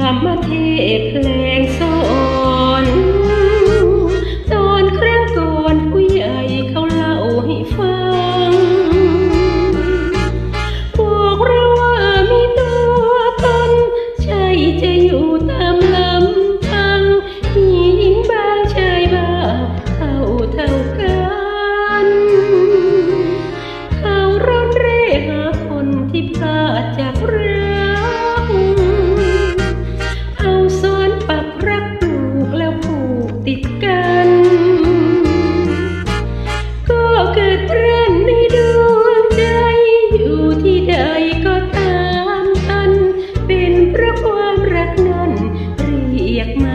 ามเทพเพลงสอนตอนครั้งก่อนผู้ใหญ่เขาเล่าให้ฟังบอกเราว่ามีตัวตนใช่จะอยู่ตามลำพังมีหญิงบางชายบ้างเท่ากันเขาร่อนเร่หาคนที่พลาดจากรักเอาซ้อนปักรักปลูกแล้วผูกติดกันก็เกิดเรื่อนในดวงใจอยู่ที่ใดก็ตามทันเป็นเพราะความรักนั้นเรียกมา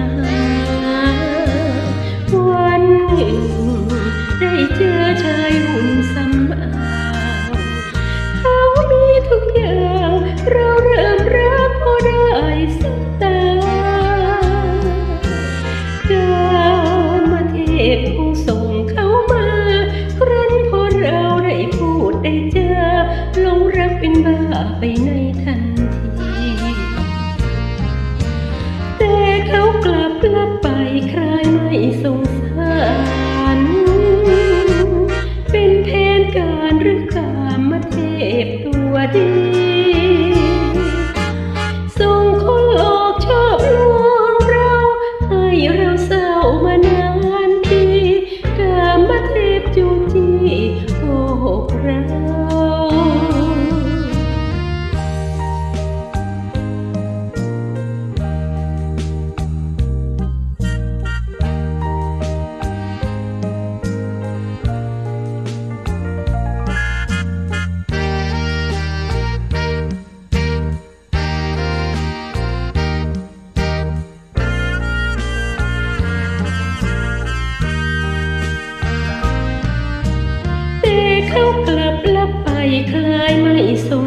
วันหนึ่งได้เจอชายหุ่นสำอางเขามีทุกอย่างเราเริ่มรักพอได้สบตาการมาเทพผู้ส่งเขามาครั้นพอเราได้พูดได้เจอหลงรักเป็นบ้าไปในทันทีแต่เขากลับไปใครไม่สงสารเป็นแผนการหรือกามเทพตัวดีส่งคนหลอกชอบลวงเราให้เราเศร้ามานานทีกามเทพจูจีโกหกเราเขากลับไปคลายไม่สง